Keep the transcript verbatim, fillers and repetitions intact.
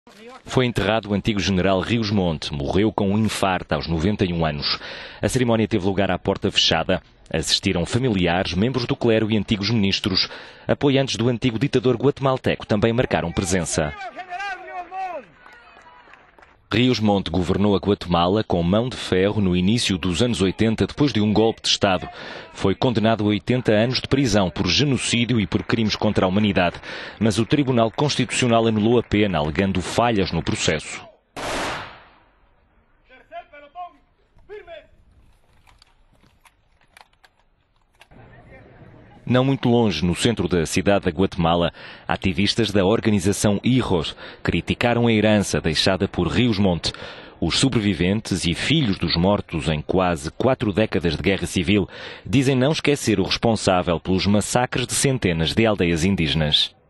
Foi enterrado o antigo general Rios Monte. Morreu com um infarto aos noventa e um anos. A cerimónia teve lugar à porta fechada. Assistiram familiares, membros do clero e antigos ministros. Apoiantes do antigo ditador guatemalteco também marcaram presença. Rios Monte governou a Guatemala com mão de ferro no início dos anos oitenta, depois de um golpe de Estado. Foi condenado a oitenta anos de prisão por genocídio e por crimes contra a humanidade. Mas o Tribunal Constitucional anulou a pena, alegando falhas no processo. Não muito longe, no centro da cidade da Guatemala, ativistas da organização Hijos criticaram a herança deixada por Rios Monte. Os sobreviventes e filhos dos mortos em quase quatro décadas de guerra civil dizem não esquecer o responsável pelos massacres de centenas de aldeias indígenas.